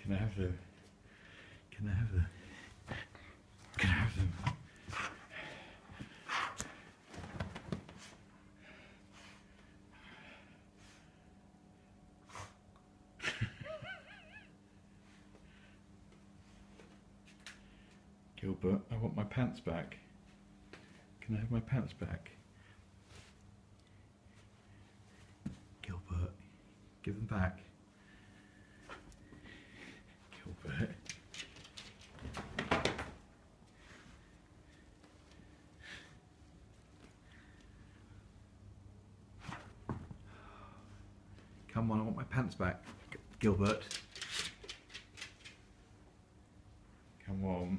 Can I have them? Can I have them? Can I have them? Gilbert, I want my pants back. Can I have my pants back? Gilbert, give them back. Gilbert. Come on, I want my pants back. Gilbert. Come on.